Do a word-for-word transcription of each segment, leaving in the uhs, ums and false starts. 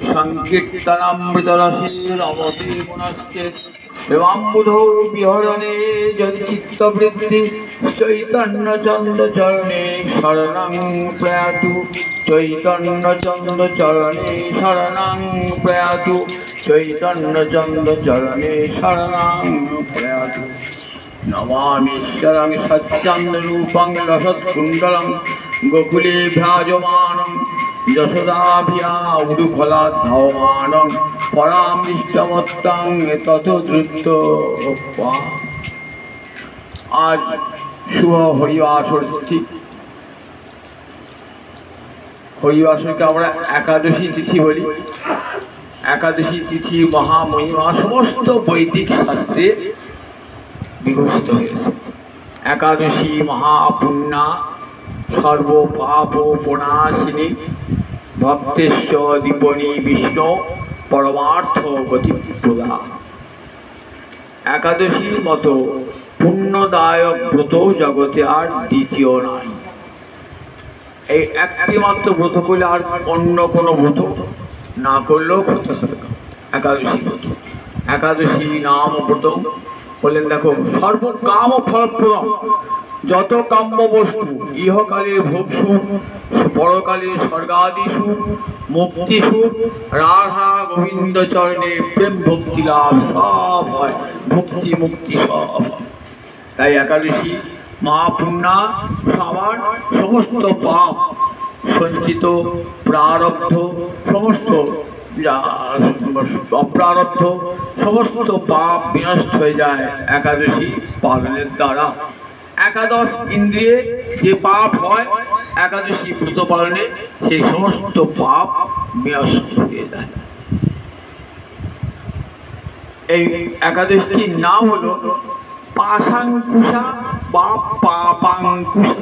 সংকীর্তনামৃতরসের অবতীর্ণস্তে দেবাম্বুধৌ বিহরণে যদি চিত্তবৃত্তি চৈতন্যচন্দ্র চরণে শরণং প্রয়াতু চৈতন্যচন্দ্র চরণে শরণং প্রয়াতু চৈতন্যচন্দ্র চরণে শরণং প্রয়াতু। নমামীশ্বরং সচ্চন্দ্ররূপং রসৎকুণ্ডলং গোকুলে ভ্রাজমানং যশোদাভিয়া উরুখলাদ্ধাবমানং পরামৃষ্টমত্তাং তত দ্রুত। আজ শুভ হরিবাসর তিথি। হরিবাসরকে আমরা একাদশী তিথি বলি। একাদশী তিথি মহামহিমা সমস্ত বৈদিক শাস্ত্রে বিঘোষিত হয়েছে। একাদশী মহাপুণ্যা সর্ব পাপ প্রণাশিনী ভক্তেশ্চ দীপনী বিষ্ণু পরমার্থ গতিপ্রদা। একাদশীর মতো পুণ্যদায়ক ব্রত জগতে আর দ্বিতীয় নাই। এই একটি মাত্র ব্রত করলে আর অন্য কোনো ব্রত না করলেও ক্ষতি হবে না। একাদশী ব্রত, একাদশী নাম ব্রত বললেন দেখো সর্বকাম ফলপ্রদ। যত কাম্য বস্তু, ইহকালের ভোগ সুখ, পরকালের স্বর্গাদি সুখ, মুক্তি সুখ, রাধা গোবিন্দ চরণে প্রেম ভক্তি লাভ সব হয়, ভক্তি মুক্তি সব। তাই একাদশী মহাপুণ্যা সবার সমস্ত পাপ সঞ্চিত প্রারব্ধ, সমস্ত অপ্রারব্ধ সমস্ত পাপ বিনষ্ট হয়ে যায় একাদশী পালনের দ্বারা। একাদশ ইন্দ্রিয়ে যে পাপ হয় একাদশী ব্রত পালনে সেই সমস্ত পাপ বিনষ্ট হয়ে যায়। এই একাদশীর নাম হলো পাশাঙ্কুশা বা পাপাঙ্কুশা।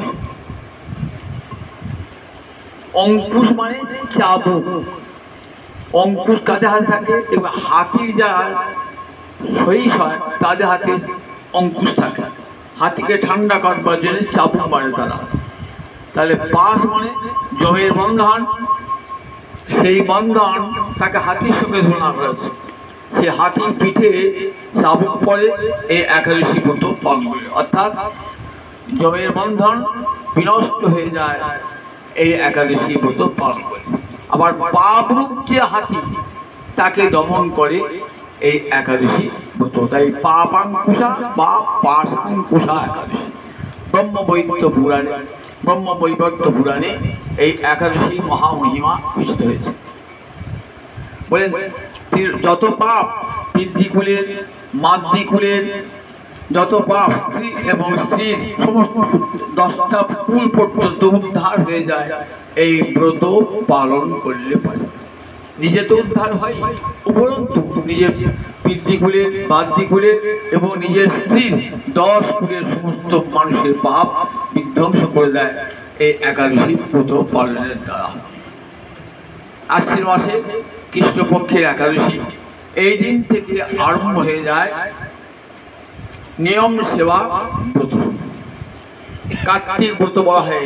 অঙ্কুশ মানে চাবুক। অঙ্কুশ কাদের হাতে থাকে? এবার হাতির যারা সহিস হয় তাদের হাতে অঙ্কুশ থাকে। হাতিকে ঠান্ডা করবার জন্য চাবুক মারে তারা। তাহলে পাশ মানে জমের বন্ধন, সেই বন্ধন তাকে হাতির সঙ্গে তুলনা করেছে। সে হাতির পিঠে চাবুক পরে এই একাদশী ব্রত পালন করে, অর্থাৎ জমের বন্ধন বিনষ্ট হয়ে যায় এই একাদশী ব্রত পালন করে। আবার পাপরূপ যে হাতি তাকে দমন করে এই একাদশী ব্রত। তাই পাপাঙ্কুশা বা পাশাঙ্কুশা একাদশী। ব্রহ্মবৈবর্ত পুরাণে ব্রহ্মবৈবর্ত পুরাণে এই একাদশীর মহামহিমা ঘোষিত হয়েছে। বলেন যত পাপ পিতৃকুলের মাতৃকুলের যত পাপ স্ত্রী এবং স্ত্রীর সমস্ত দশটা কুল পর্যন্ত উদ্ধার হয়ে যায় এই ব্রত পালন করলে পারে। নিজে তো উদ্ধার হয়, উপরন্তু নিজের পিতৃকুলের মাতৃকুলের এবং নিজের স্ত্রীর দশ কুলের সমস্ত মানুষের পাপ বিধ্বংস করে দেয় এই একাদশী ব্রত পালনের দ্বারা। আশ্বিন মাসে কৃষ্ণপক্ষের একাদশী, এই দিন থেকে আরম্ভ হয়ে যায় নিয়ম সেবা ব্রত। কার্তিক ব্রত বলা হয়।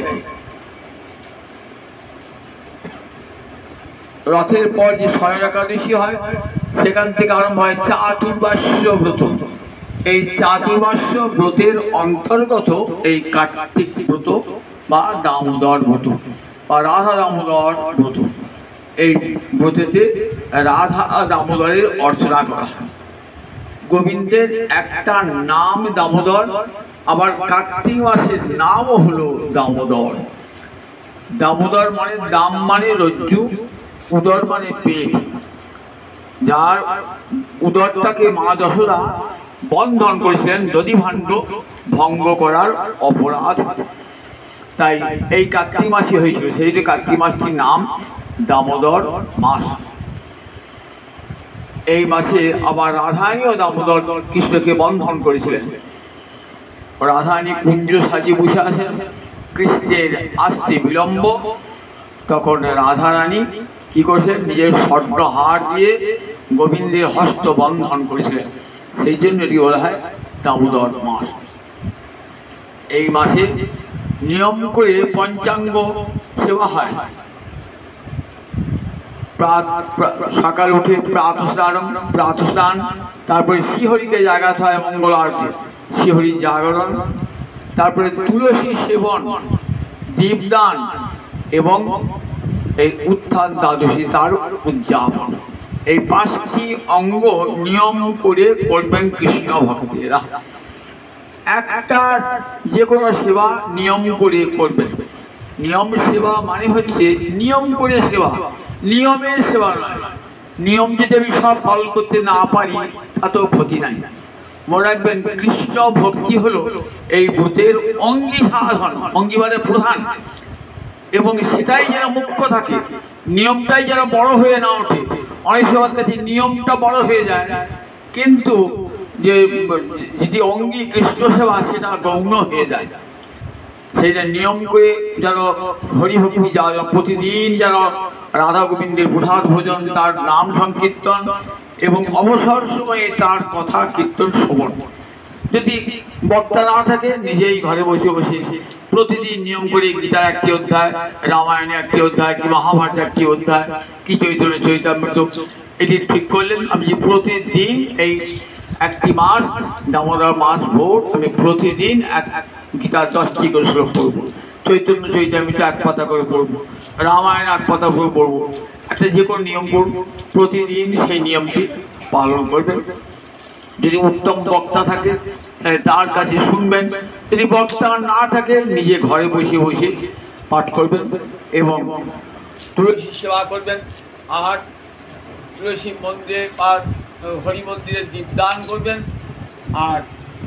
রথের পর যে শয়ন একাদশী হয় সেখান থেকে আরম্ভ হয় চাতুর্মাস্য ব্রত। এই চাতুর্মাস্য ব্রতের অন্তর্গত এই কার্তিক ব্রত বা দামোদর ব্রত বা রাধা দামোদর ব্রত। এই ব্রতেতে রাধা দামোদরের অর্চনা করা হয়। গোবিন্দের একটা নাম দামোদর, আবার কার্তিক মাসের নামও হলো দামোদর। দামোদর মানে দাম মানে রজ্জু, উদর মানে পেট। যার উদরটাকে মা যশোদা বন্ধন করেছিলেন দধিভাণ্ড ভঙ্গ করার অপরাধ, তাই এই কার্তিক মাসে হয়েছিল। সেই যে কার্তিক মাসটির নাম দামোদর মাস। এই মাসে আবার রাধারানীও দামোদর কৃষ্ণকে বন্ধন করেছিলেন। রাধারানী কুঞ্জ সাজিয়ে বসে আছেন, কৃষ্ণের আসতে বিলম্ব, তখন রাধারানী কি করেছেন? নিজের স্বর্ণ হার দিয়ে গোবিন্দের হস্ত বন্ধন করেছিলেন। সেই জন্য এটি বলা হয় দামোদর মাস। এই মাসে নিয়ম করে পঞ্চাঙ্গ সেবা হয়। সকালে উঠে প্রাত স্নান প্রাত স্নান তারপরে শ্রীহরিকে জাগাতে হয় মঙ্গল আরতি, শ্রীহরির জাগরণ, তারপরে তুলসী সেবন, দীপদান এবং এই উত্থান দ্বাদশী তার উদযাপন। এই পাঁচটি অঙ্গ নিয়ম করে করবেন কৃষ্ণ ভক্তেরা। একটা যে কোনো সেবা নিয়ম করে করবেন। নিয়ম সেবা মানে হচ্ছে নিয়ম করে সেবা, নিয়মের সেবা নয়। নিয়ম যদি আমি সব পালন করতে না পারি তাতেও ক্ষতি নাই। মনে রাখবেন কৃষ্ণ ভক্তি হলো এই ভূতের অঙ্গী সাধন, অঙ্গী মানে প্রধান, এবং সেটাই যেন মুখ্য থাকে, নিয়মটাই যেন বড় হয়ে না ওঠে। অনেক সবার কাছে নিয়মটা বড় হয়ে যায়, কিন্তু যে যেটি অঙ্গী কৃষ্ণ সেবা সেটা গৌণ হয়ে যায়। সেইটা নিয়ম করে যেন হরিভক্তি যাওয়া, প্রতিদিন যেন রাধা গোবিন্দের প্রসাদ ভোজন, তার নাম সংকীর্তন এবং অবসর সময়ে তার কথা কীর্তন শ্রবণ। যদি বক্তা না থাকে নিজেই ঘরে বসে বসে প্রতিদিন নিয়ম করে গীতার একটি অধ্যায়, রামায়ণে একটি অধ্যায়, কি মহাভারত একটি অধ্যায়, কি চৈতন্য চৈতামৃত, এটি ঠিক করলেন। আমি যে প্রতিদিন এই একটি মাস দামোদর মাস ভোর আমি প্রতিদিন এক গীতার দশটি করে শ্লোক পড়বো, চৈতন্য চৈতামৃত এক পাতা করে পড়বো, রামায়ণ এক পাতা করে পড়বো, একটা যে কোনো নিয়ম করবো, প্রতিদিন সেই নিয়মটি পালন করবেন। যদি উত্তম বক্তা থাকে তাহলে তার কাছে শুনবেন, যদি বক্তা না থাকে নিজে ঘরে বসে বসে পাঠ করবেন এবং তুলসী সেবা করবেন। আর তুলসী মন্দিরে বা হরি মন্দিরে দীপদান করবেন। আর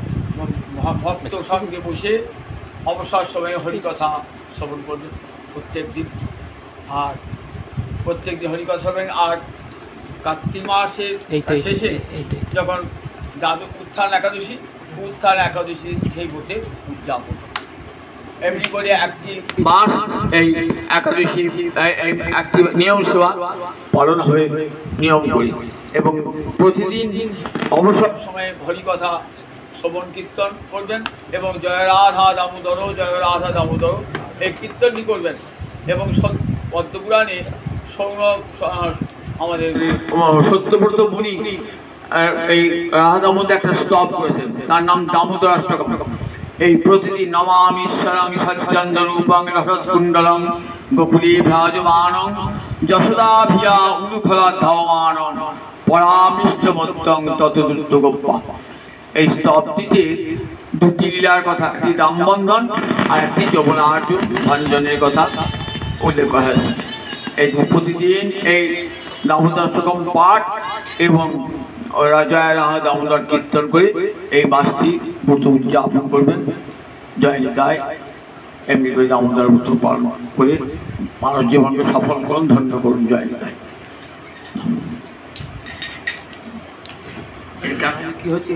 ভক্ত সঙ্গে বসে অবসর সময়ে হরিকথা শ্রবণ করবেন প্রত্যেক দিন। আর প্রত্যেক দিন হরিকথা শ্রবণ। আর কার্তিক মাসের শেষে যখন দাদু উত্থান একাদশী, উত্থান একাদশী সেই ব্রতে উদযাপন, এমনি করে একটি মাস এই একাদশী একটি নিয়ম সেবা পালন হবে নিয়ম করি। এবং প্রতিদিন অবসর সময়ে হরিকথা শ্রবণ কীর্তন করবেন এবং জয় রাধা দামোদর জয় রাধা দামোদর এই কীর্তনটি করবেন। এবং পদ্মপুরাণে সৌর আমাদের সত্যব্রত মুনি এই রাধা দামোদর একটা স্তব করেছেন, তার নাম দামোদর অষ্টকম। এই প্রতিদিন নমামি ঈশ্বরং সচ্চন্দ্র রূপং রসৎকুণ্ডলং গোকুলে ভ্রাজমানং যশোদাভিয়া উলুখলা ধাবমানং পরামিষ্টমত্তং ততদূর্ত গোপ্পা। এই স্তবটিতে দুটি লীলার কথা, একটি দামবন্ধন আর একটি যৌবনার্জুন ভঞ্জনের কথা উল্লেখ করা হয়েছে। এই প্রতিদিন এই দামোদর অষ্টকম পাঠ এবং জয় রাধা দামোদর কীর্তন করে এই মাসটি ব্রত উদযাপন করবেন। জয় নিতাই। এমনি করে দামোদর ব্রত পালন করে মানব জীবনকে সফল করুন, ধন্য করুন। জয় নিতাই। কি হচ্ছে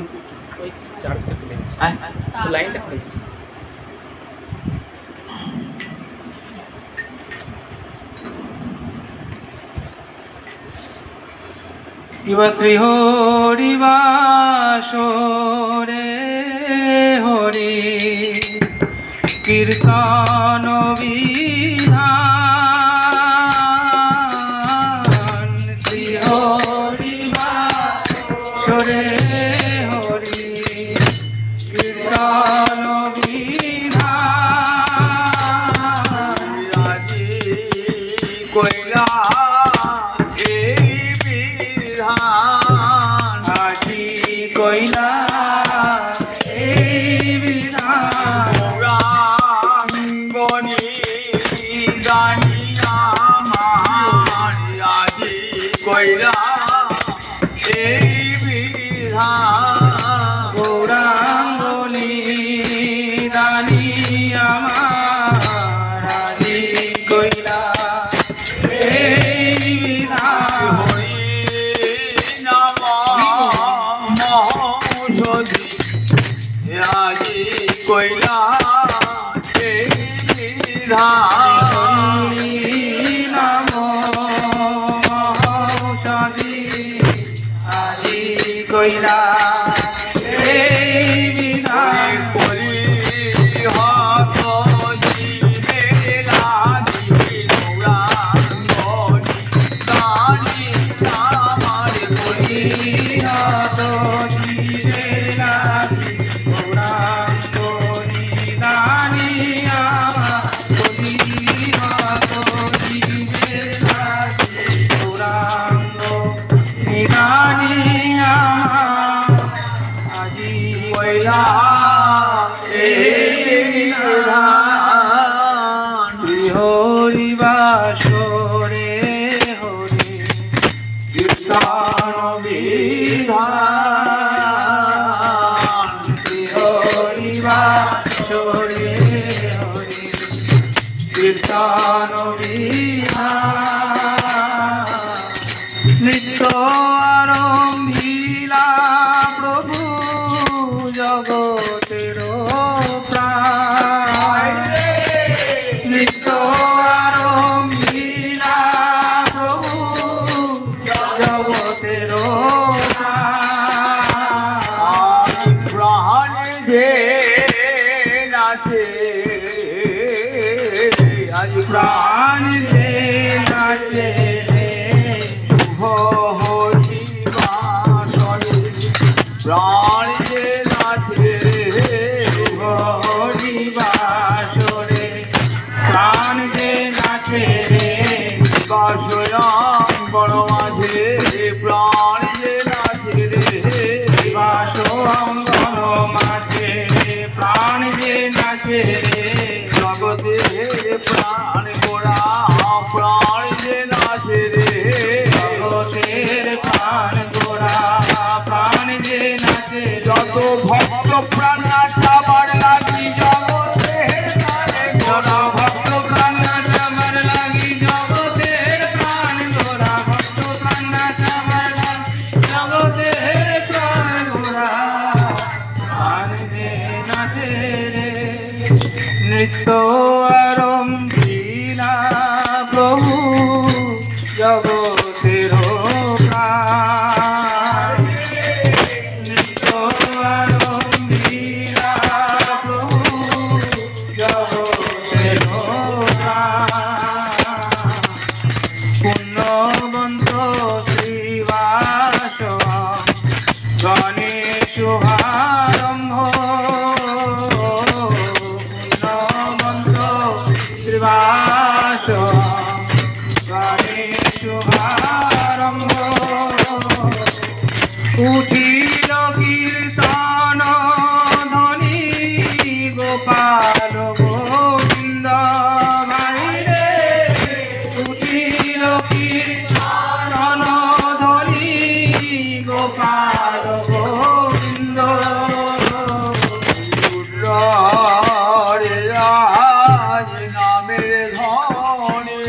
ইব শ্রী হরি বাসরে হরি কীর্তন বিধান, শ্রী হরি বাসরে হরি কীর্তন বিধান, আজি কইলা আজি কইলা এই বিধান, পুরাঙ্গনি জানিয়া আমার আজি কইলা এই বিধান, গৌরাঙ্গনি রানী আমার আজি কইলা এই বিধান, হরি নাম মহৌষধি আজি কইলা এই বিধান, হরি নাম মহৌষধি আজি কইলা এই বিধান, করি হত জীবেলা দি গৌরাঙ্গনি আমার পরিণত জীবের লাগি গৌরাঙ্গ নিদানি আমার পরিণত জীবের লাগি গৌরাঙ্গ নিদানি আমার আজি পয়লা শ্রী হরি বাসরে হরি কীর্তন বিধান শ্রী হরি বাসরে হরি কীর্তন বিধান নিত্য আরম্ভিলা প্রভু জগতের প্রাণ নিত্য আরম্ভিলা প্রভু জগতের প্রাণ যে নাচে আজ প্রাণ যে নাচে শুভ হরি বাসরে প্রাণ যে নাচে হরি বাসরে প্রাণ যে নাচে বাসরাম বড় মাঝে প্রাণ যে নাচে রে বাস অঙ্গন মাঝে প্রাণ যে নাচে জগতে প্রাণ গোড়া প্রাণ যে নাচে রে জগতের প্রাণ গোড়া প্রাণ যে নাচে যত ভক্ত প্রাণ নাচাবার লাগি জগতে যত ভক্ত প্রাণ নাচাবার লাগি জগতের প্রাণ গোড়া ভক্ত প্রাণ নাচাবার লাগি জগতের প্রাণ গোড়া প্রাণ যে নাচে রে নৃত্য আরম্ভিলা প্রভু জগতের প্রাণ নৃত্য আরম্ভিলা প্রভু জগতের প্রাণ পুণ্যবন্ত শ্রীবাস গণেশ শুভারম্ভ পুণ্যবন্ত শ্রীবাস গণেশ শুভারম্ভ উঠিল কীর্তন ধ্বনি গোপাল গোবিন্দ ভাইরে উঠিল কীর্তন ধ্বনি গোপাল গোবিন্দ রে রাজ নামের ধনে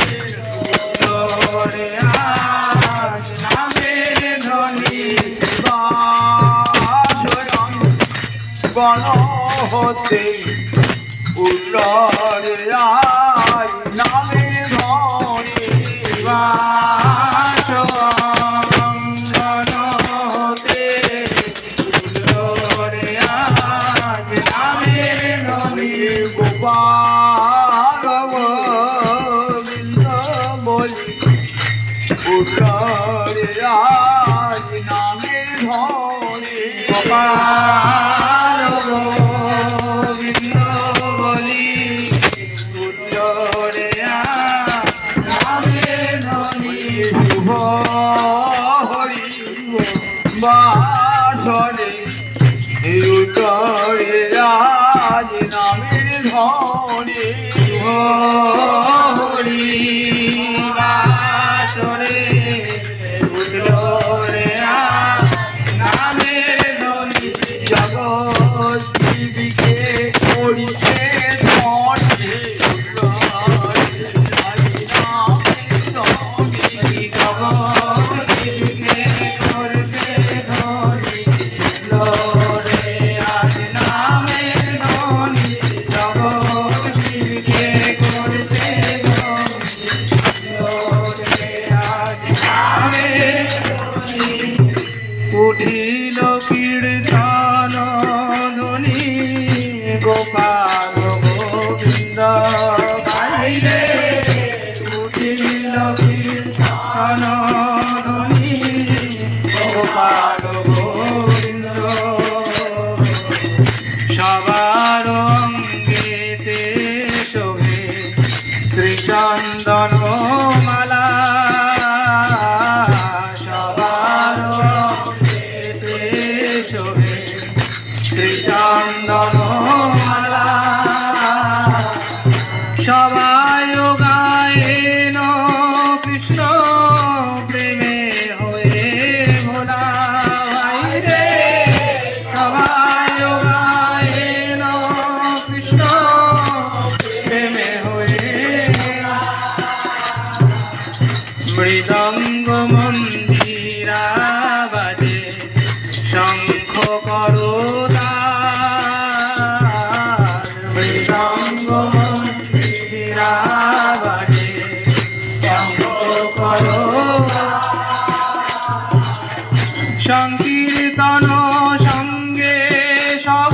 রে আজ নামের ধ্বনি বাসরাম গণ হতে উল্লরে রাজ নামের ধনে বাস অঙ্গন হতে রে আজ নামের ধ্বনি গোপাল গোবিন্দ বলি উল্লরে রাজ নামের ধনে গোপাল গোবিন্দ বলি উত্তরে নামের ধ্বনি শুভ হরি বাসরে উত্তরে রাজ নামের ধনে হরি বাসরে উঠলো রে নামের ধ্বনি জগৎ জীবিকে করিতে ধনে জগৎকে করতে ধ্বনি লোরে আজ নামের ধ্বনি জগৎকে করতে ধ্বনি লোরে আজ নামের ধ্বনি উঠিল কীর্তন ধ্বনি গোপাল গোবিন্দ ভাইরে উঠিল কীর্তন ধনী গোপাল গোবিন্দ সবার অঙ্গেতে শোভে শ্রীচন্দন মালা সবার অঙ্গেতে শোভে শ্রীচন্দন মালা সবাই গায়েন কৃষ্ণ প্রেমে হয়ে ভোলা ভাই রে সবাই গায়েন কৃষ্ণ প্রেমে হয়ে মৃদঙ্গ মন্দিরা বাজে শঙ্খ করোদা মৃদঙ্গ মন্দিরা বাজে শঙ্খ করোদা সংকীর্তন সঙ্গে সব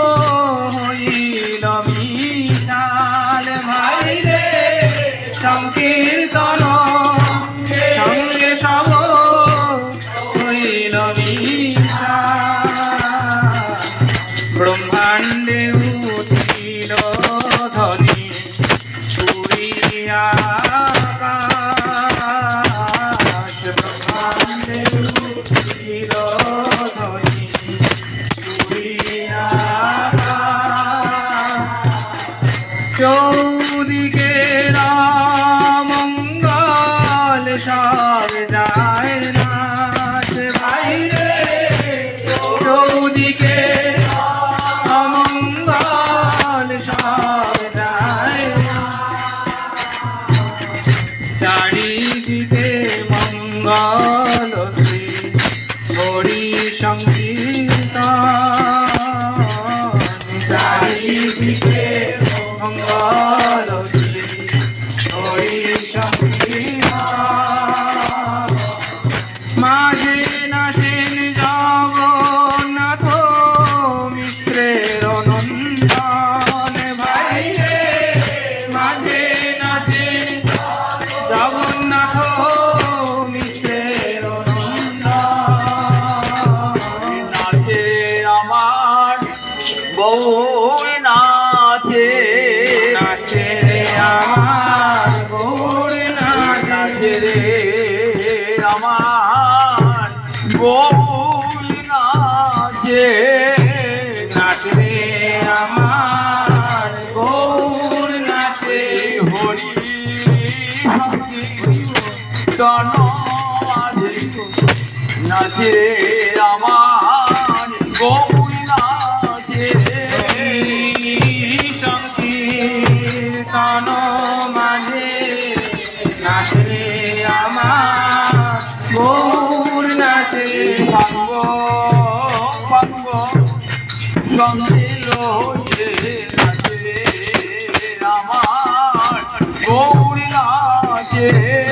হইল মিশাল ভাই রে সংকীর্তন সঙ্গে সব হইল মিশাল ব্রহ্মাণ্ডে উঠিল ধ্বনি পুরিয়া আকাশ ব্রহ্মাণ্ডে উঠিল ধ্বনি পুরিয়া আকাশ চৌদিকে মঙ্গল সব যায় নাচ ভাই রে চৌদিকে অমঙ্গল সব যায় চারিদিকে মঙ্গল শ্রী হরি সংকীর্তন চারিদিকে মঙ্গল শ্রী হরি সংকীর্তন মাঝে নাচেন জগন্নাথ মিশ্রের নন্দন ভাই রে মাঝে নাচেন জগন্নাথ মিশ্রের নন্দন নাচে আমার গৌর নাচে নাচে রে আমার গৌর নাচে রে আমার গৌর নাচে নাচে আমার গৌর নাচে হরি তন নাচে আমার গৌর নাচে সংকীর্তন মাঝে নাচে আমার গৌর নাচে পাঙ্গ পাঙ্গ সঙ্গে লোকে নাচে আমার গৌর নাচে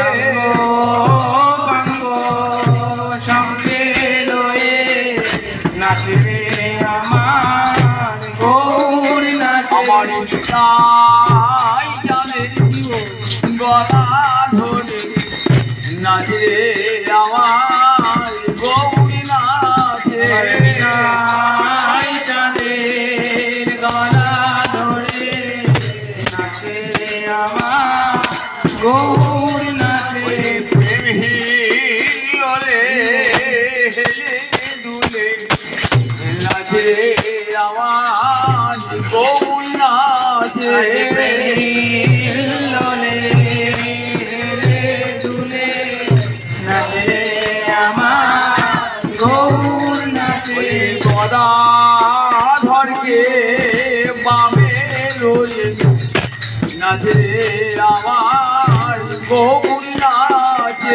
পাঙ্গ সঙ্গে লয়ে নাচে আমার গৌর নাচে আমার তাই জানে গলা ধরে নাচে আমার গৌর নাচে নাই চাঁদের গলা ধরে নাচে আমার গৌর নাচে প্রেম হিলে হেলে দুলে নাচে আমার গৌর নাচে লোলে দুলে নাচে আমার গৌর নাচে গদা ধরকে বামে রোলে নাচে আমার গৌর নাচে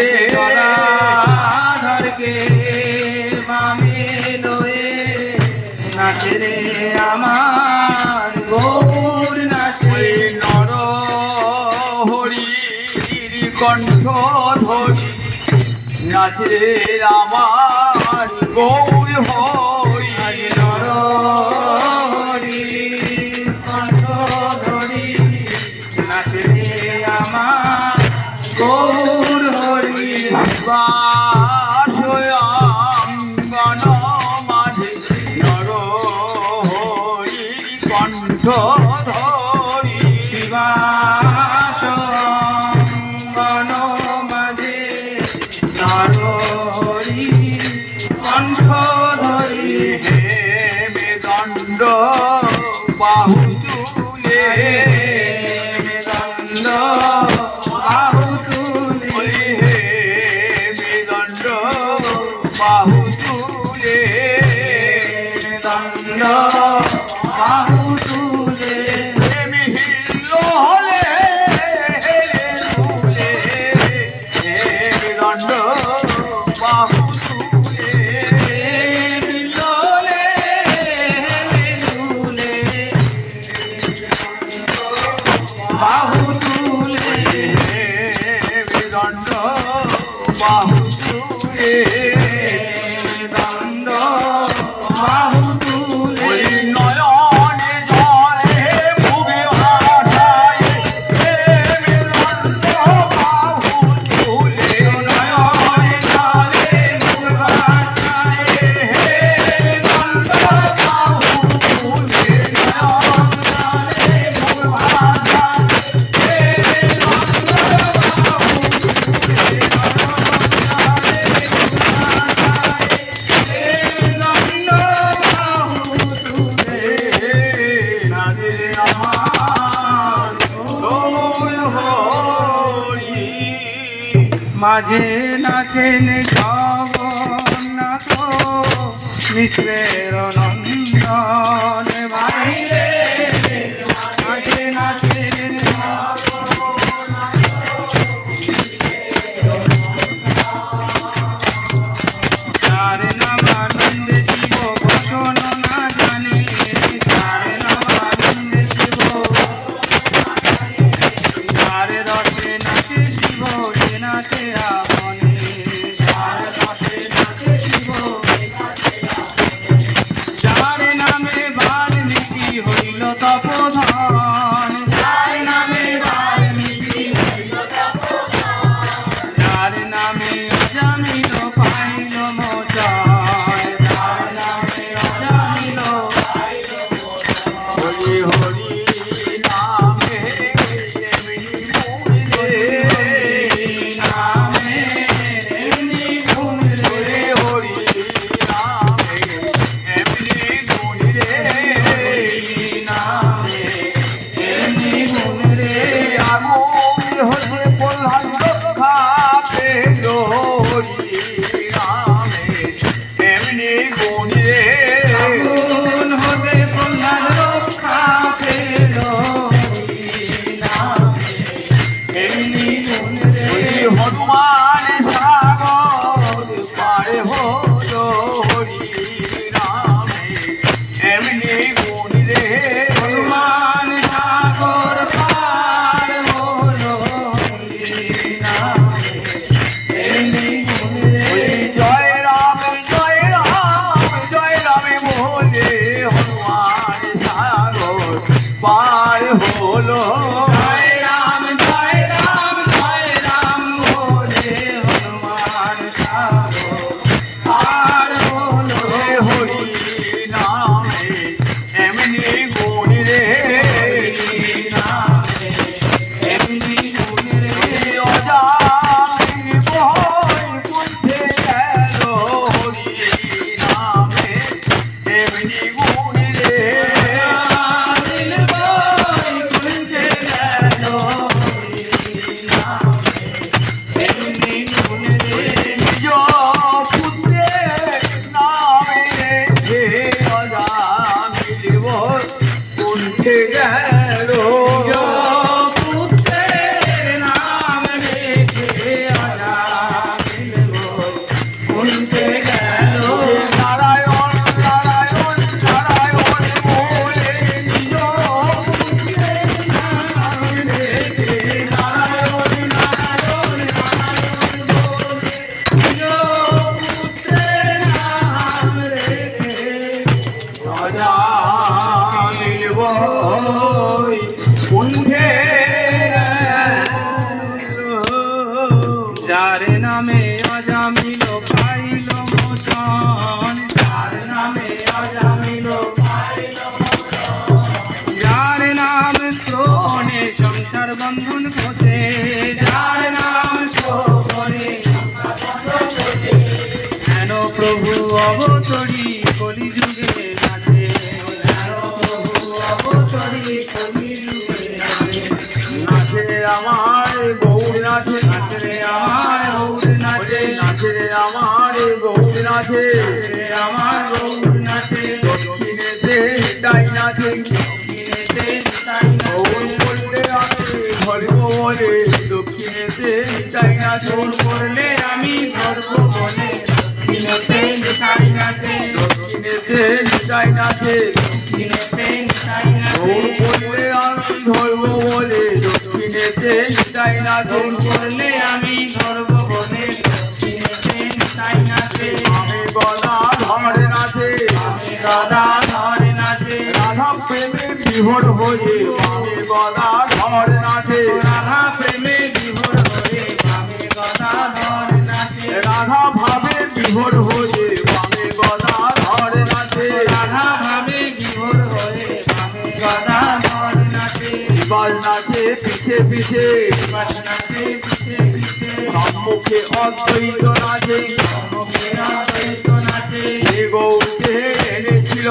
ধরকে মামে লয়ে নাচে রে আমার গৌর নাচে নর হরির কণ্ঠ ধরি নাচে আমার গৌর হরি নর হরি কণ্ঠ ধরি নাচে রে আমার গৌর হরি বা অঙ্গন মাঝে নর হরি কণ্ঠ ধরি শিবাস অঙ্গন মাঝে নর হরি কণ্ঠ ধরি হে মেদণ্ড বাহু তুলে মেদণ্ড বাহু তুলে হে মেদণ্ড বাহু তুলে মেদণ্ড বাহু তুলে মিহিল হলে তুলে হে মেদণ্ড বাহু তুলে বিলোলে তুলে বাহু তুলে মেদণ্ড বাহু তুলে দণ্ড বাহু তুলে ওই নয়নে জলে মুখে ভাষায় হে মেদণ্ড বাহু তুলে নয়নে জলে মুখ ভাষায় হে মেদণ্ড বাহু তুলে নয়নে মুখ ভাষায় হে দণ্ড বাহু তুলে নাচে আমার দোল হরি মাঝে নাচেন জগন্নাথ মিশ্রের নন্দন বাইরে মাঝে নাচেন যার নাম আনন্দে শিব বসন না জানে যার নাম আনন্দে শিব যার রসে নাচে শিব সে নাচে আপনে যার রসে নাচে শিব যার নামে বাল্মীকি হইল তপোধন যার নামে বাল্মীকি হইল তপোধন যার নামে অজামিল পাইল মোচন যার নামে অজামিল পাইল হরি হরি নামে এমনি মুড়ে নামে এমনি গুণ রে হরি নামে এমনি মুড়ে নামে এমনি গুণ রে আগুন হচ্ছে প্রহ্লাদ রক্ষা পেল হরি গৌর নাচে আমার গৌর নাচে দক্ষিণেতে নিতাই নাচে দক্ষিণেতে নিতাই গৌর নাচে করলে আমি ধর্ম বলে দক্ষিণেতে নিতাই নাচে গৌর করলে আমি ধর্ম বলে দক্ষিণেতে নিতাই নাচে দক্ষিণেতে নিতাই নাচে দক্ষিণেতে নিতাই গৌর নাচে করলে আমি ধর্ম বলে দক্ষিণেতে নিতাই নাচে গৌর করলে আমি ধর্ম বলে দক্ষিণেতে নিতাই নাচে আমি গলা ধরে নাচে আমি রাধা ধরে নাচে রাধা প্রেমে বিভোর হয়ে আমি গলা ধরে নাচে রাধা প্রেমে বিভোর হয়ে আমি গদা ধরে নাচে রাধা ভাবে বিভোর হয়ে আমি গলা ধরে নাচে রাধা ভাবে বিভোর হয়ে আমি গদা ধরে নাচে বিবাল নাচে পিছে পিছে বাস নাচে পিছে পিছে সম্মুখে অদ্বৈত নাচে মুখে অদ্বৈত নাচে এ গৌরকে এনেছিল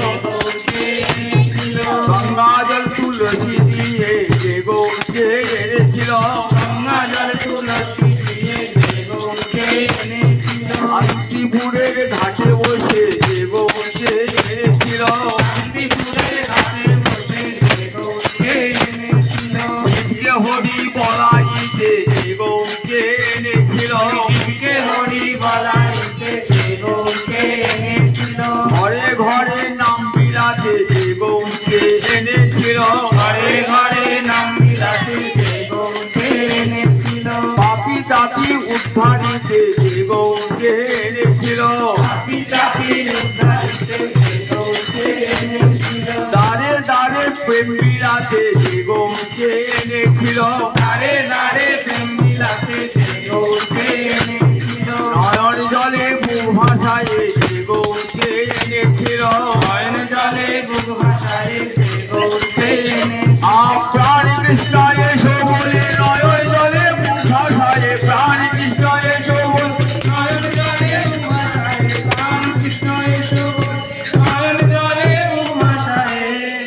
গৌরকে এনেছিল গঙ্গা জল তুলসী দিয়ে যে গৌরকে এনেছিল গঙ্গা জল তুলসী দিয়ে যে গৌরকে এনেছিল শান্তিপুরের ঘাটে বসে যে গৌরকে এনেছিল শান্তিপুরের ঘাটে বসে যে গৌরকে এনেছিল নিত্য হরি বলাইতে যে গৌরকে এনেছিল শিবকে হরি বলাইতে যে গৌরকে এনেছিল ঘরে ঘরে নাম বিলাতে যে গৌরকে এনেছিল ঘরে ঘরে নাম বিলাতে যে গৌরকে এনেছিল পাপি তাপি উদ্ধারিতে যে গৌরকে এনেছিল পাপি তাপি উদ্ধারিতে যে গৌরকে এনেছিল দাঁড়ে দাঁড়ে প্রেম বিলাতে যে গৌরকে এনেছিল দাঁড়ে দাঁড়ে প্রেম বিলাতে যে গৌরকে এনেছিল নয়ন জলে মুখ ভাষায় যে গৌরকে এনেছিল নয়ন জলে বুক ভাষায় যে গৌরকে এনেছিল প্রাণ কৃষ্ণ এসো বলে নয়ন জলে মুখ ভাষায় প্রাণ কৃষ্ণ এসো বলে নয়ন জলে বুক ভাষায় প্রাণ কৃষ্ণ এসো নয়ন জলে বুক ভাষায়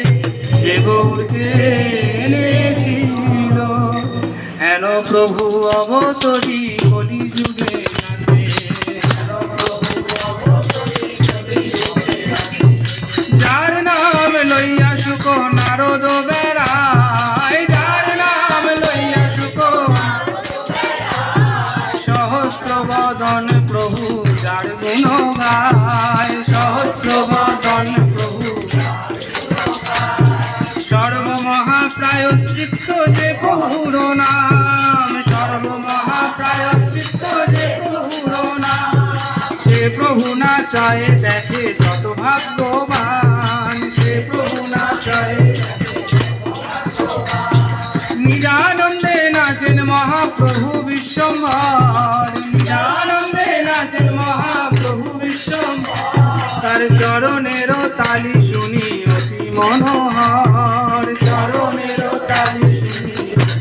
যে গৌরকে এনেছিল হেন প্রভু অবতরী কলি যুগে নাচে হেন প্রভু অবতরী কলি যুগে নাচে যার নাম লইয়া সুখ নারদ বেড়ায় যার নাম লইয়া সুখ সহস্র বদন প্রভু যার গুণ গায় সহস্র বদন প্রভু সর্বমহাপ্রায়শ্চিত্ত যে প্রভুর নাম সর্বমহাপ্রায়শ্চিত্ত যে প্রভুর নাম সে প্রভু না চায় দেখে যত ভাগ্যবান সে প্রভু না চায় নিজানন্দে নাচেন মহাপ্রভু বিশ্বম্ভর নিজানন্দে নাচেন মহাপ্রভু বিশ্বম্ভর তার চরণের তালি শুনি অতি মনোহর চরণের তালি শুনি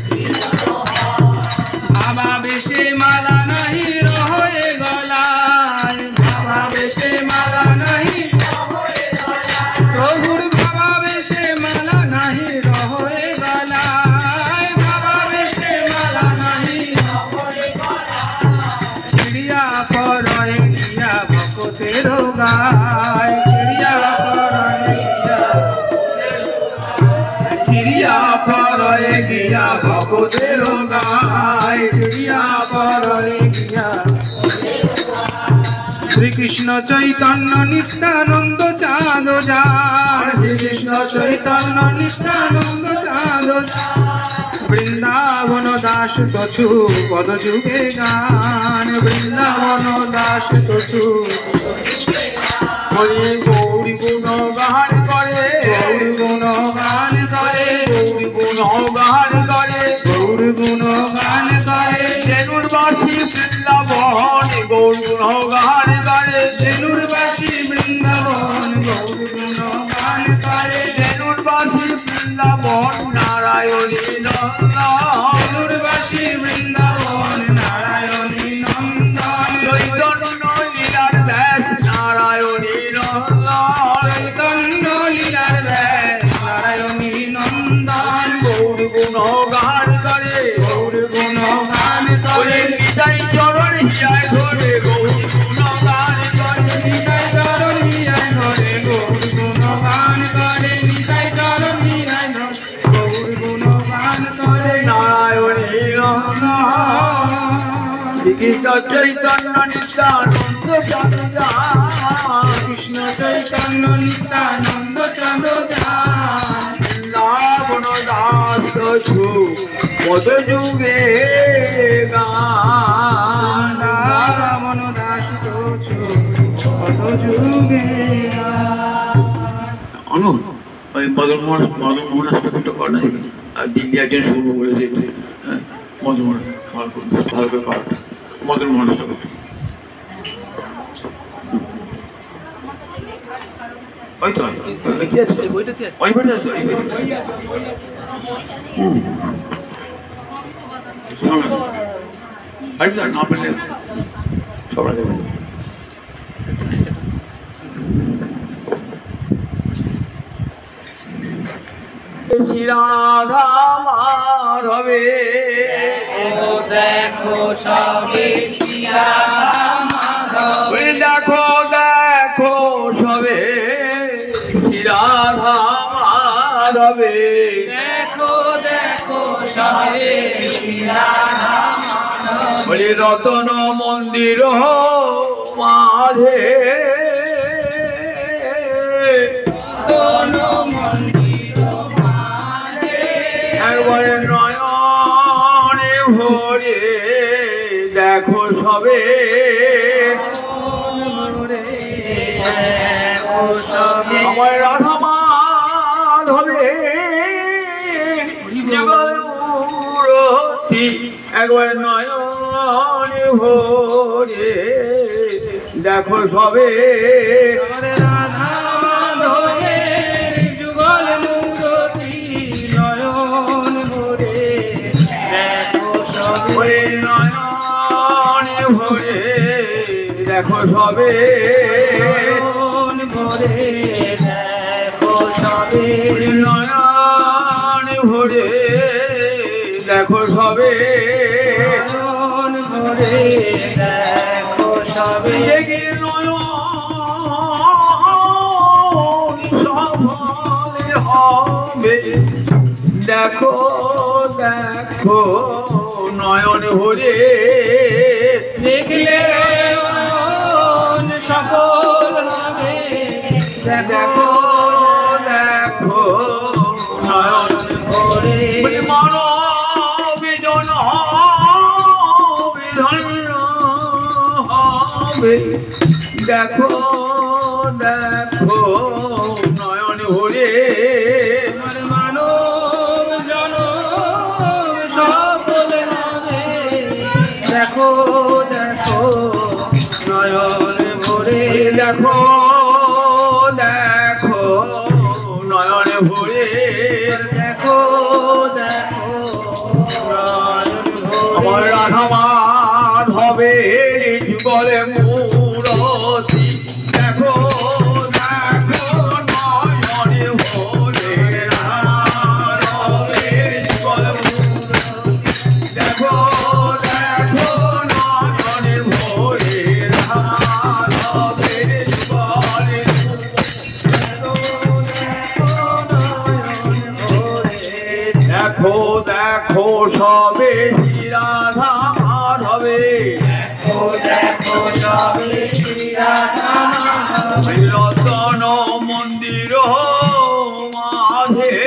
বাবা বেশে মালা নাহি রহে গলায় বাবা বেশে মালা নাহি প্রভুর বাবা বেশে মালা নাহি রহে গলায় বাবা বেশে মালা নাহি চিড়িয়া পরয়ে গিয়া ভকতের গায় চিড়িয়া পরয়ে গিয়া চিড়িয়া পরয়ে গিয়া ভকতের গায় চিড়িয়া পরয়ে গিয়া শ্রীকৃষ্ণ চৈতন্য নিত্যানন্দ চাঁদ যার শ্রীকৃষ্ণ চৈতন্য নিত্যানন্দ চাঁদ বৃন্দাবন দাস তছু পদ যুগে গান বৃন্দাবন দাস তছু হরি গৌরী গুণ গান করে গৌর গুণ গান করে গৌরী গুণ গান করে গৌর গুণ গান করে জেনুরবাসী বৃন্দাবন গৌর গুণ গান করে জেনুরবাসী বৃন্দাবন গৌর গুণ গান করে জেনুরবাসী বৃন্দাবন নারায়ণী নন্দন জেনুরবাসী বৃন্দাবন নারায়ণী নন্দন চৈতন্য লীলার ব্যাস নারায়ণী নন্দন চৈতন্য লীলার ব্যাস নারায়ণী নন্দন গৌর গুণ গান করে গৌর গুণ গান করে করে নিতাই চরণ হিয়ায় ধরে গৌর গুণ নিত্যানন্দ চাঁদ কৃষ্ণ চৈতন্য নিত্যানন্দ চাঁদ বৃন্দাবন দাস ছু মত যুগে গান বৃন্দাবন দাস কত যুগে অনু ওই মদন মোহন মদন মোহন হাসপাতালটা করা আর দিল্লি একজন শুরু করেছে হ্যাঁ মদন মোহন ভালো করে করাটা মদন মোহন হাসপাতাল ওই তো কি আছে ওই বইটা আছে ওই বইটা আছে ওই বইটা হুম আরে না পেলে সবাই দেবেন শ্রী রাধা মাধবে দেখো সবে শ্রী রাধা মাধব দেখো দেখো সবে শ্রী রাধা মাধবে দেখো দেখো সবে শ্রী রাধা মাধব বলি রতন মন্দির মাঝে রতন মন্দির মাঝে একবারে নয়নে ভরে দেখো সবে আমার রাধা মাধবে মূরতি একবার নয়নে ভরে দেখো সবে রাধা মাধবে যুগল মূরতি নয়ন ভরে দেখো সবে নয়নে ভরে দেখো সবে নয়ন ভরে দেখো সবে নয়নে ভরে দেখো সবে নয়ন ভরে দেখো সবে দেখি নয়ন সফলে হবে দেখো দেখো নয়ন ভরে দেখলে নয়ন সফল হবে দেখো দেখো নয়ন ভরে মানব জন ধন্য হবে দেখো দেখো নয়ন ভরে আমার মানব জন সফল হবে দেখো দেখো নয়ন ভরে দেখো দেখো নয়ন ভরে দেখো দেখো নয়ন আমার ভরে রাধা মাধবে যুগলে মূরতি দেখো দেখো নয়নে ভরে রাধবে যুগলে মূরতি দেখো দেখো নয়নে ভরে রাধবে যুগলে দেখো দেখো সবে শ্রী রাধা মাধবে দেখো দেখো সবে শ্রী রাধা মাধব রতন মন্দির মাঝে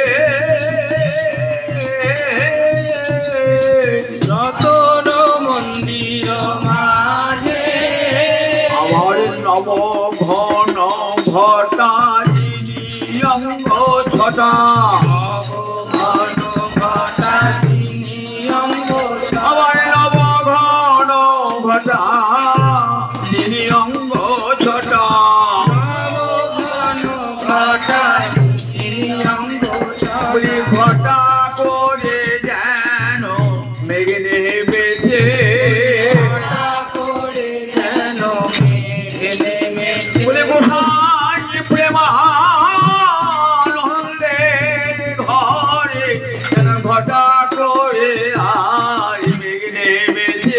রতন মন্দির মাঝে আমার নব ঘন ঘটা যিনি অঙ্গ ছটা ভগবান ঘটা তিনি অঙ্গ আমার নব ঘন ঘটা যিনি অঙ্গ ছটা ভগবান ঘটা তিনি অঙ্গ বলি ঘটা করে যেন মেঘনে বেঁচে ঘটা করে যেন মেঘে নেমেছে বলে গোসাই প্রেমানন্দের ঘরে যেন ঘটা করে আই মেঘনে বেঁচে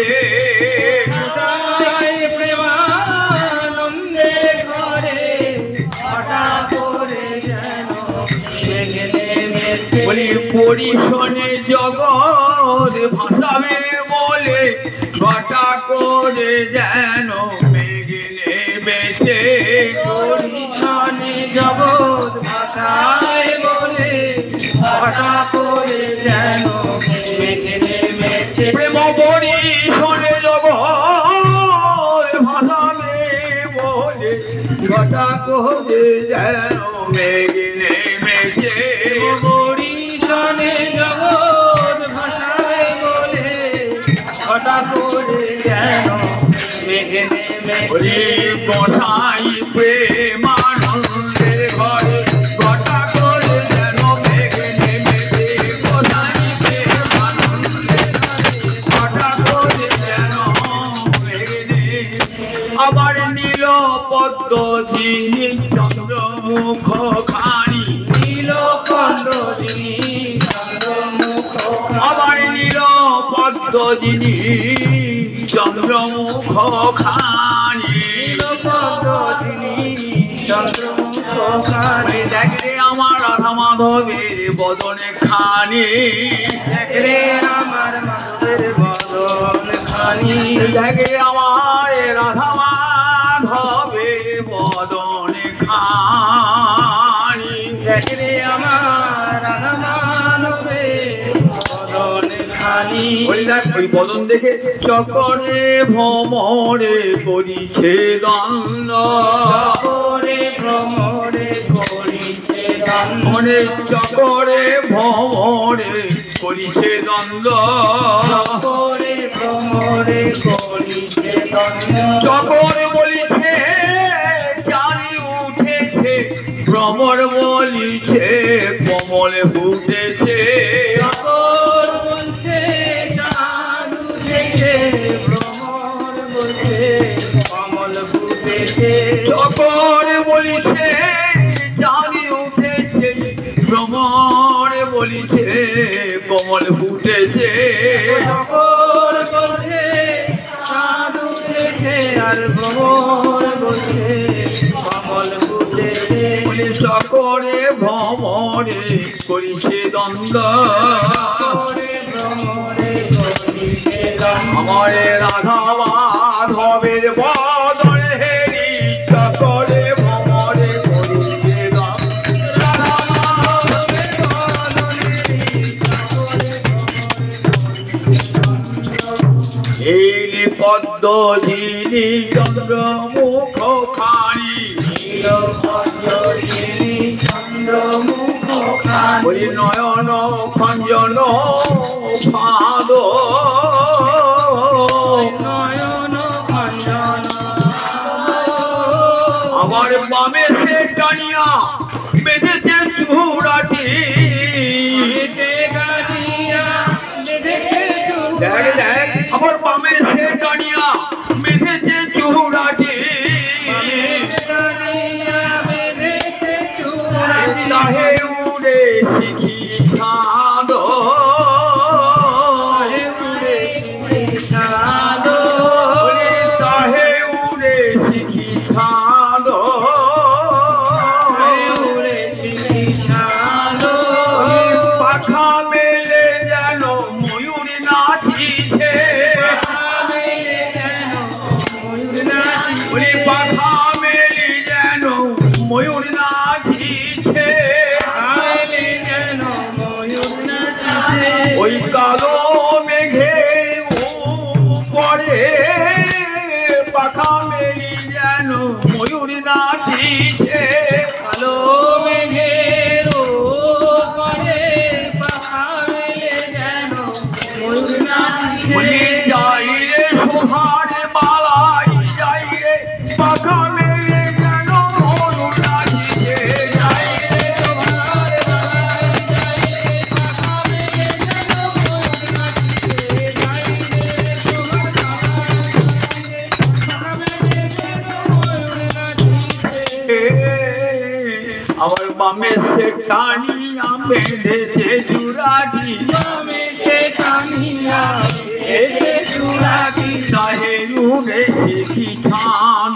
গোসাই প্রেমানন্দে ঘরে ঘটা করে যেন মেঘে নেমেছে বলি পরিশনে জগৎ ভাসাবে বলে ঘটা করে করে যেন মেঘে নেমেছে পরিশনে জগৎ ভাষায় বলে ঘটা করে যেন মেঘে নেমেছে প্রেম পরিশনে জগৎ ভাষাবে বলে ঘটা করে যেন মেঘে নেমেছে পরিশনে জগৎ ভাষায় বলে ঘটা করে যেন মেঘে নেমেছে গোসাই প্রেমানন্দের ঘরে ঘটা করে যেন মেঘে নেমেছে গোসাই প্রেমানন্দের ঘটা করে যেন মেঘে নেমেছে আবার নীল পদ্ম যিনি চন্দ্রমুখ খানি নীল পদ্ম যিনি চন্দ্রমুখ আবার নীল পদ্ম যিনি চন্দ্রমুখ খানি দেখে আমার রাধা মাধবের বদনে খানি রে আমার মাধবের বদন খানি দেখে আমার রাধা মাধবের বদনে খানি রে আমার রাধা মাধবের বদন খানি ওই দেখ ওই বদন দেখে চকরে ভ্রমরে করিছে দ্বন্দ্ব চকরে ভ্রমরে করিছে দ্বন্দ্ব মনে চকরে ভ্রমরে করিছে দ্বন্দ্ব চকরে ভ্রমরে করিছে দ্বন্দ্ব চকরে বলিছে চারি উঠেছে ভ্রমর বলিছে কমলে ফুটেছে চকর বলছে চাঁদ উঠেছে ভ্রমর বলছে কমল ফুটেছে চকর বলিছে চাঁদি উঠেছে ভ্রমর বলিছে কমল ফুটেছে চকর বলছে চাঁদ উঠেছে আর ভ্রমর বলছে কমল ফুটেছে চকরে ভ্রমরে করিছে দ্বন্দ্ব চকরে ভ্রমরে করিছে দ্বন্দ্ব আমারে রাধা মাধবের বদনে হেরি চকরে ভ্রমরে করিছে দ্বন্দ্ব রাধা মাধবের বদনে এই পদ্ম যিনি চন্দ্রমুখ খানি চন্দ্রমুখ খানি ওই নয়ন খঞ্জন ফাদ নয়ন খঞ্জন আমার বামে সে টানিয়া বেঁধেছে চূড়াটি সে গাড়িয়া দেখে দেখ দেখ আমার বামে সে টানিয়া বেঁধেছে চূড়াটি তাহে উড়ে শিখি ছাদ তাহে উড়ে শিখি ছাদ পাখা মেলে যেন ময়ূর নাচিছে পাখা মেলি যেন ময়ূর নাচিছে ওই কালো মেঘে পরে পাখা মেলি যেন ময়ূর নাচিছে কালো মেঘের পরে পাখা মেলে যেন ময়ূর নাচিছে বলি যাই রে সোহারে বালাই যাই রে পাখা মেলে যেন ময়ূর নাচিছে যাই রে সোহারে বালাই আমার বামে সে টানিয়া বেঁধেছে চূড়াটি আমি সে টানিয়া এসে চূড়াটি তাহে উড়ে শিখি ছাদ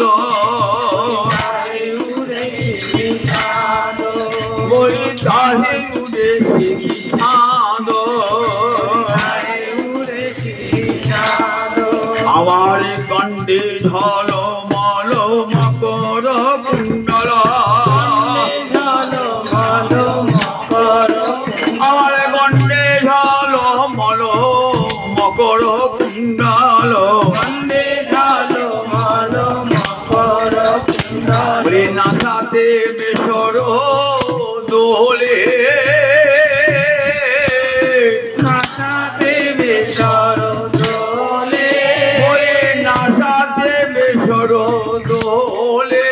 উড়ে শিখি ছাদ বলি তাহে উড়ে শিখি ছাদ উড়ে শিখি ছাদ আমার কণ্ঠ ওরে নাচাতে বেসর দোলে নাচাতে বেসর দোলে ওরে নাচাতে বেসর দোলে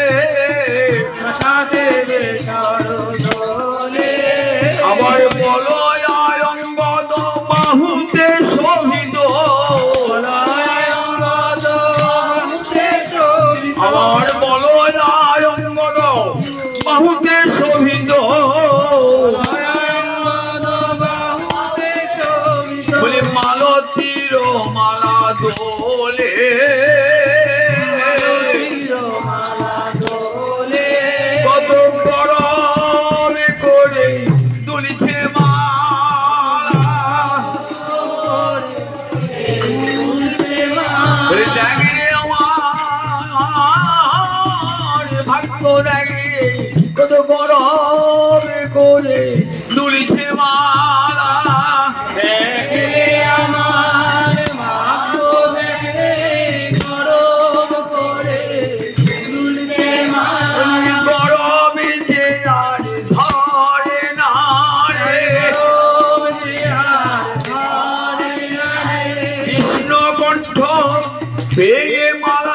নাচাতে বেসর দোলে আবার বলো অঙ্গদ বাহুতে শোভিত আমার বলো অঙ্গদ বাহুতে শোভিত বলে মালতীর মালা দোলে কত গরমে করে দুলিছে মালা বলে দেখে আমার ভাগ্য দেখে কত গরমে করে দুলিছে মালা দেখে আমার ভাগ্য দেখে গরম করে দুলছে মালা গরমে যে আর ধরে না রে কৃষ্ণ কণ্ঠ পেয়ে মালা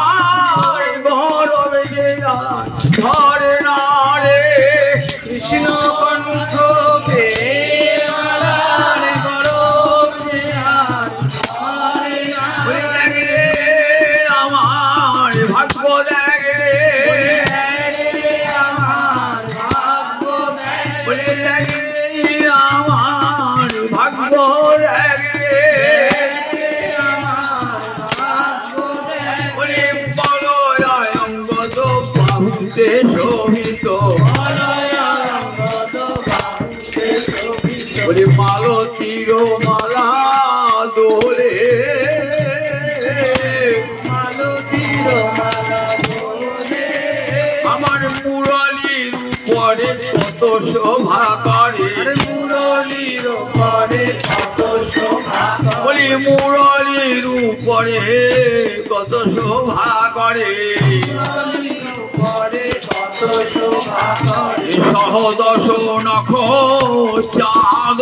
গরমে যে আর ধরে না রে কৃষ্ণ কণ্ঠ পেয়ে মালার গরম যে আর ধরে না ওই দেখ রে আমার ভাগ্য দেখ রে আমার ভাগ্য বলে দেখ রে আমার ভাগ্য দেখ রে বলে বলো অঙ্গদ বাহুতে শোভিত বলে মালতীর মালা দোলে আমার মুরলীর উপরে কত শোভা করে মুরলীর পরে কত শোভা বলি মুরলীর উপরে কত শোভা করে পরে কত শোভা করে সহদশ নখ চাঁদ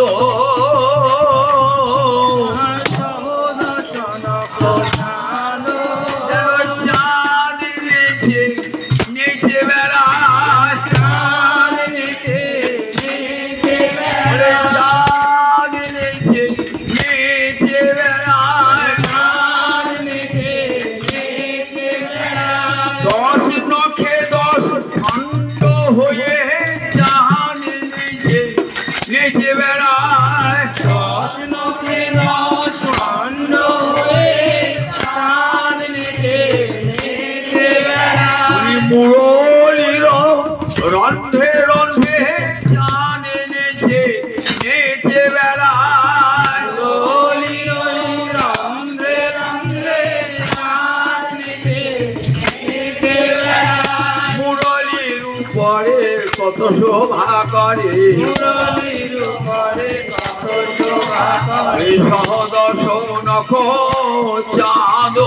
সহদর্শন প্রধান যেন চাঁদ নেচে নেচে বেড়ায় চাঁদ নেচে নেচে বলে বেড়ায় চাঁদ নেচে নেচে বেড়ায় চাঁদ নেচে নেচে বেড়ায় দশ নখে দশ খণ্ড হয়ে চাঁদ নেচে নেচে বেড়ায় দশ নখে দশ খণ্ড হয়ে চাঁদ নেচে নেচে বেড়ায় উনি মুরলীর রন্ধে রন্ধে চাঁদ নেচে নেচে বেড়ায় রলি রলি রন্ধ্রে রন্ধ্রে চাঁদ নেচে নেচে বেড়ায় মুরলীর উপরে কত শোভা করে মুরলীর উপরে কত শোভা করে এই সহদশ নখ চাঁদ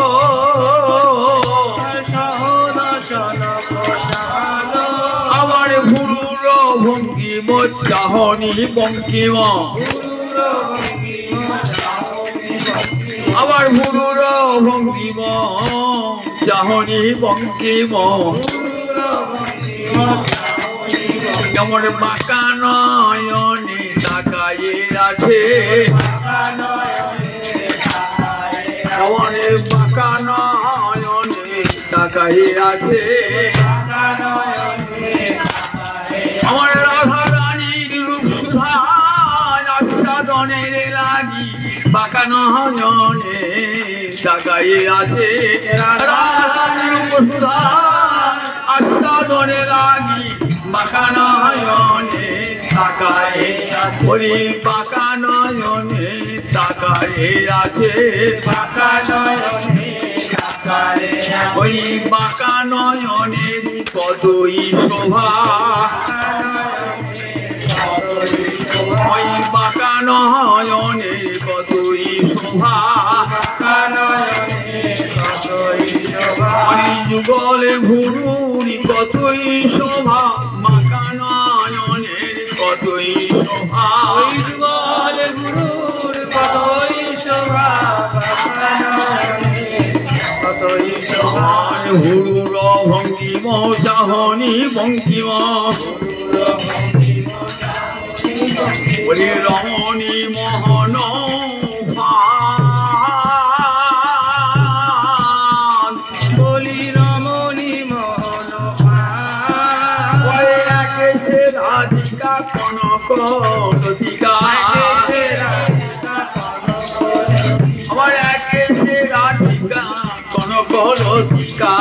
সহদর্শন প্রসাদ আমার গুরুর ভঙ্গিম চাহনি বঙ্কিম আমার গুরুর ভঙ্গিম চাহনি বঙ্কিম যেমন বাঁকা নয়নে তাকায়ে আছে যেমন বাঁকা নয়নে তাকায়ে আছে আমার রাধা রানীর রূপ সুধা আস্বাদনের লাগি বাঁকা নয়নে তাকায়ে আছে রাধা রানীর রূপ সুধা আস্বাদনের লাগি বাঁকা নয়নে তাকায়ে আছে ওই বাঁকা নয়নে তাকায়ে আছে বাঁকা নয়নে তাকায়ে আছে ওই বাঁকা নয়নের কতই শোভা ওই বাঁকা নয়নের কতই শোভা বাঁকা নয়নে কতই শোভা ওই যুগলে ভুরুরি কতই শোভা মাকা নয়নের কতই শোভা ওই যুগলে গুরুর কতই শোভা মাকা নয়নের কতই শোভা ভুরুর ভঙ্গিম চাহনি ভঙ্গিম বলি রমণী মোহন বলি রমণী মোহন একে রাধিকা কনক লতিকা আমার একে সে রাধিকা কনক লতিকা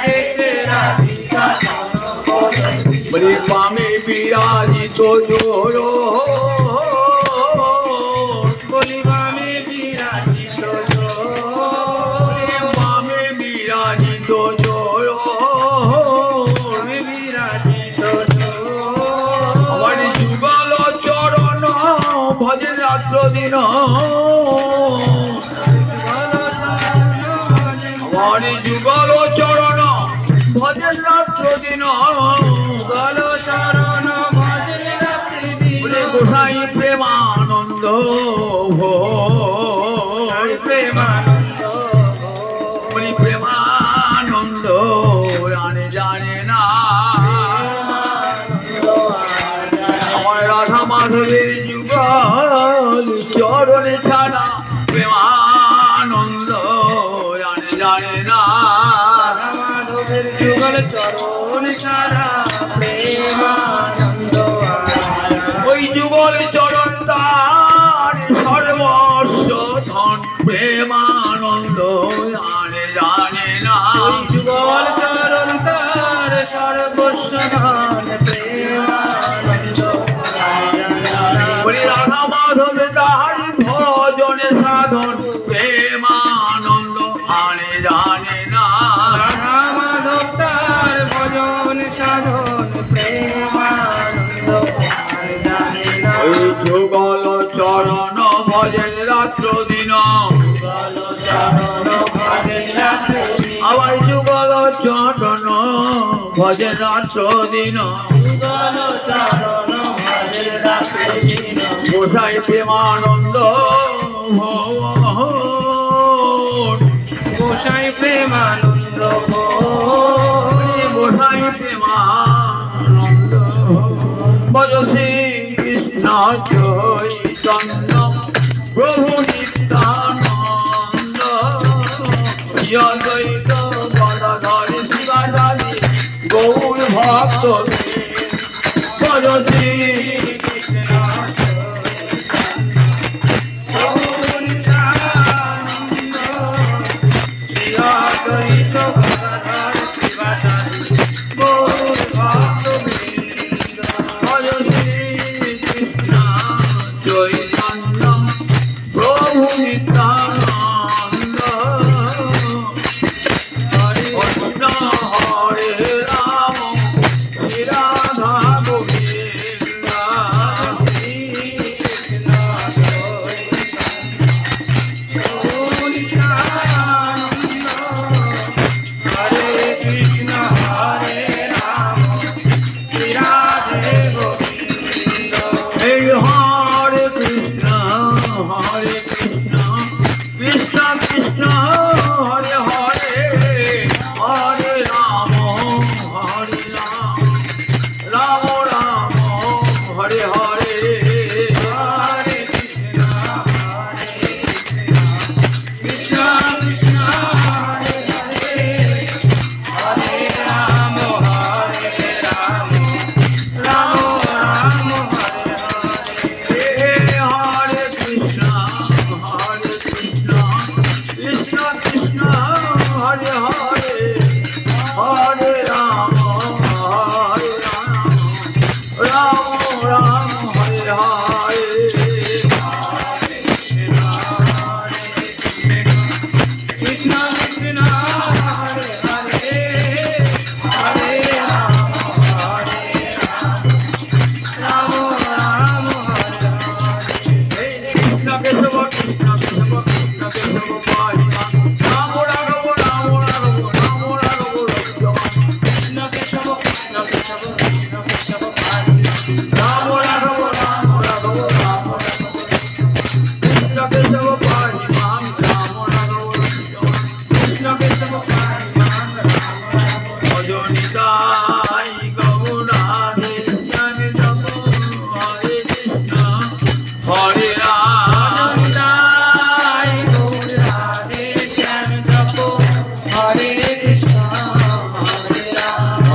বলি বামে বিরাজিত জোর বলি বামে বিরাজিত বামে বিরাজিত জোর বামে বিরাজিত আমার যুগল চরণ ভজে রাত্র দিন আমার যুগল চরণ ভজে রাত্র দিন গল চরণ ভজে রাত্রি দিন গোসাই প্রেমানন্দ হরি প্রেমানন্দ বলি প্রেমানন্দ জানে জানে না আমার রাধা মাধবের যুগল চরণে ছাড়া প্রেমানন্দ জানে জানে না মাধবের যুগল চরণ সারা প্রেমানন্দ ওই যুগল চরণ তার সর্বস্ব ধন প্রেমানন্দ জানে জানে না যুগল চরণ তার সর্বস্ব ধন প্রেমানন্দ বলি রাধা মাধব তাহার ভজনে সাধন প্রেমানন্দ আনে জানে না রাধা মাধব তার ভজন সাধন প্রেমানন্দ ওই যুগল চরণ ভজন রাত্র দিন আবার যুগল চরণ ভজন রাত্র দিন গোসাই প্রেমানন্দ গোসাই প্রেমানন্দ গোসাই প্রেমানন্দ ভজ শ্রী কৃষ্ণ চৈতন্য প্রভু নিত্যানন্দ দ্বৈত গদাধর শিবাচারী গৌর ভক্ত ভজ শ্রী প্রভু নিত্যানন্দ হরে রাম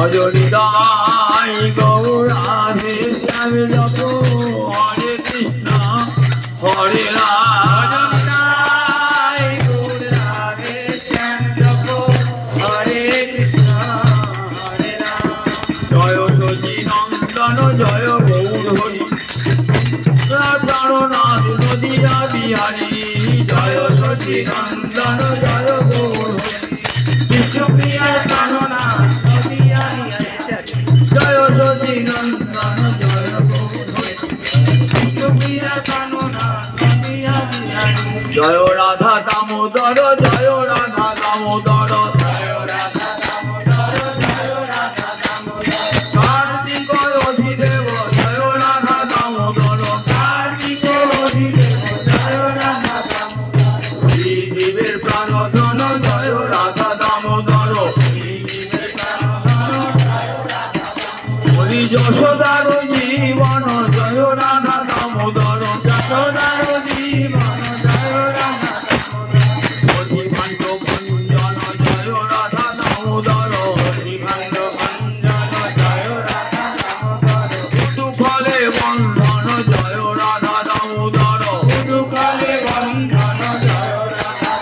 ভজরিদাই গৌরাধে শ্যাম জপ হরে কৃষ্ণ হরে রাম গৌরাধে শ্যাম জপ হরে কৃষ্ণ হরে রাম জয় সচি নন্দন জয় গৌর হরি প্রাণনাথ নদিয়া বিহারী জয় সচি নন্দন জয় গৌর হরি বিষ্ণুপ্রিয়ার কাননা জয় সচি নন্দন জয় গৌর হরি বিষ্ণুপ্রিয়ার কাননা জয় রাধা দামোদর জয় রাধা দামোদর কার্তিক অধিদেব জয় রাধা দামোদর শ্রীদেবের প্রাণধন জয় রাধা দামোদর হরি যশোদার জীবন জয় রাধা দামোদর যশোদার জীবন জয় রাধা হরি ভাণ্ড ভঞ্জন জয় রাধা দামোদর হরি ভাণ্ড ভঞ্জন জয় রাধা দামোদর পুতুফলে বন্ধন জয় রাধা দামোদর পুতুফলে বন্ধন জয় রাধা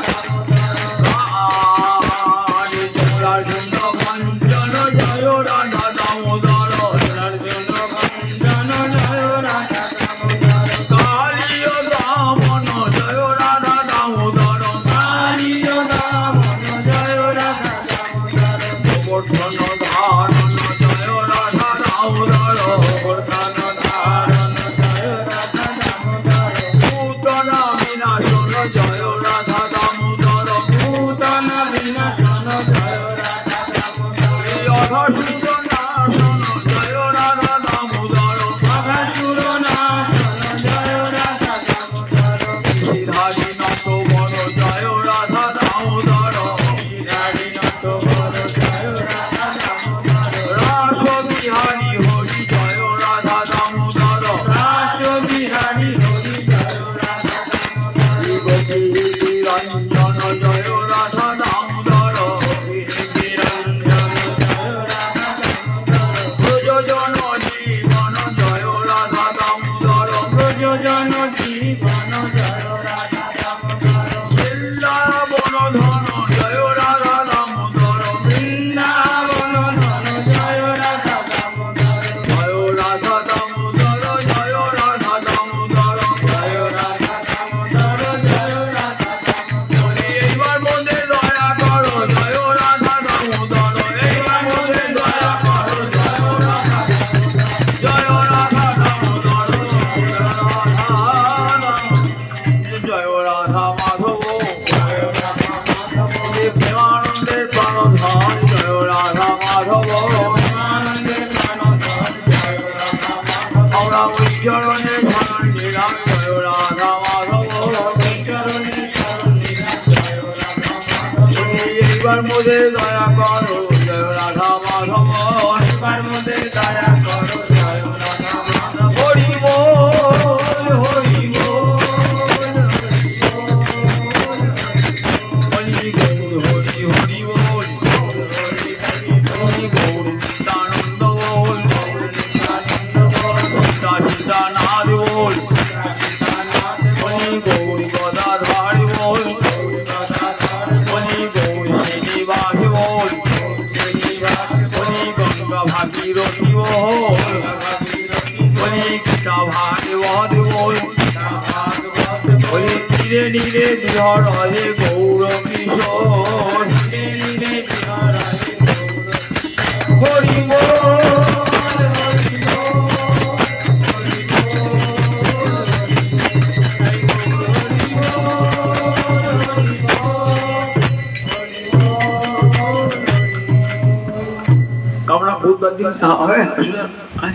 দামোদর জোড়ার জন্য ভঞ্জন জয় রাধা দামোদর জোড়ার জন্য ভঞ্জন জয় রাধা দামোদর কালীয় দামন জয় রাধা দামোদর কালীয় দামন জয় রাধা দামোদর গোবর্ধন ধারণ জয় রাধা দামোদর গোবর্ধন ধারণ জয় রাধা দামোদর পুতনা বিনাশন জয় রাধা দামোদর পুতনা বিনাশন জয় রাধা দামোদর অঘসূর নাশন জয় রাধা দামোদর অঘসূর নাশন জয় রাধা দামোদর শ্রীধারী নটবর জয় রাধা দামোদর বিহারী নটবর জয় রাধা দামোদর রাস বিহারী হরি জয় রাধা দামোদর রাস বিহারী হরি জয় রাধা দামোদর গোপী রঞ্জন জয় রাধা দামোদর নিরঞ্জন জয় রাধা দামোদর প্রযোজন জীবন জয় রাধা দামোদর প্রযোজন জীবন জয় রাধা দামোদর বৃন্দাবন ধন জয় রাধা দামোদর বৃন্দাবন ধন জয় রাধা দামোদর জয় রাধা দামোদর জয় রাধা দামোদর জয় রাধা দামোদর জয় রাধা দামোদর এইবার মধ্যে দয়া করো জয় রাধা দামোদর এইবার মধ্যে দয়া করো জয় রাধা জয় রাধা দামোদর জয় রাধা মাধব জয় রাধা মাধব প্রেমানন্দের প্রাণধন জয় রাধা মাধব আনন্দের প্রাণধন জয় রাধা মাধব আমরা ওই চরণে শরণ নিলাম জয় রাধা মাধব চরণে শরণ নিলাম জয় রাধা মাধব এইবার মধ্যে দয়া করো জয় রাধা মাধব এবার মধ্যে দয়া করো জয় রাধা মাধব হরি বল হরি বল হরি গৌর হরি হরি বল হরি গৌর নিত্যানন্দ বল সীতা সীতানাথ বল হরি গৌর গদাধর বল হরি গৌর শ্রীনিবাস বল হরি গঙ্গা ভাগীরথী বল হরি গীতা ভাগবত বল হরি ধীরে ধীরে বিহর হে গৌর কিশোর হরি বল কামনা খুব দিন হবে